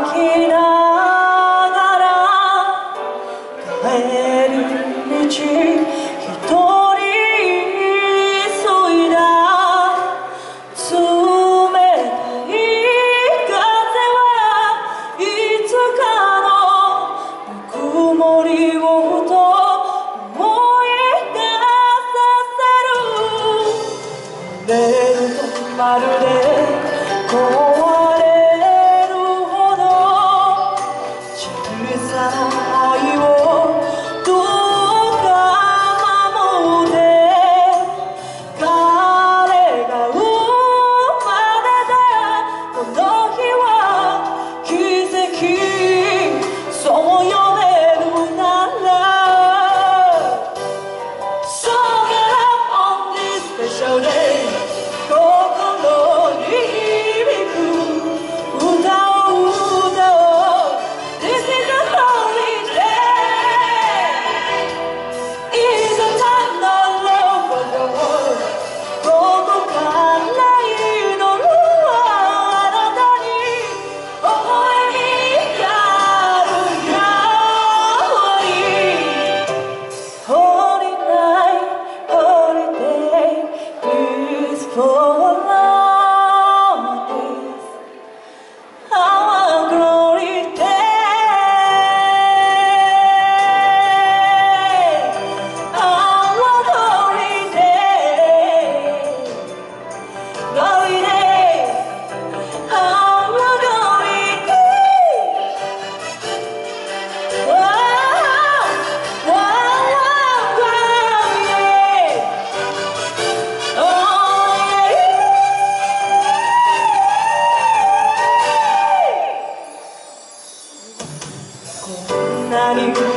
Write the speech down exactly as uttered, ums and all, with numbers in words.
泣きながら帰る道一人急いだ冷たい風はいつかのぬくもりをふと思い出させるレールとまるで壊れるほど小さな愛をどうか守って彼が生まれたこの日は奇跡そう呼べるなら So get up on this special day 心に響く歌を歌おう This is a holy day It's a time of love for the world どこから祈るはあなたに微笑みがあるように Holy night, holy day Peaceful Our glory day, our glory day, glory day, our glory day. Wow, wow, wow, wow, yeah. Oh yeah. こんなに